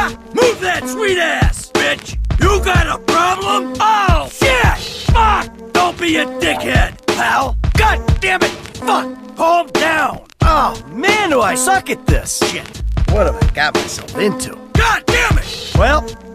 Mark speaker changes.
Speaker 1: Move that sweet ass, bitch! You got a problem? Oh, shit! Fuck! Don't be a dickhead, pal! God damn it! Fuck! Calm down! Oh, man, do I suck at this shit! What have I got myself into? God damn it! Well,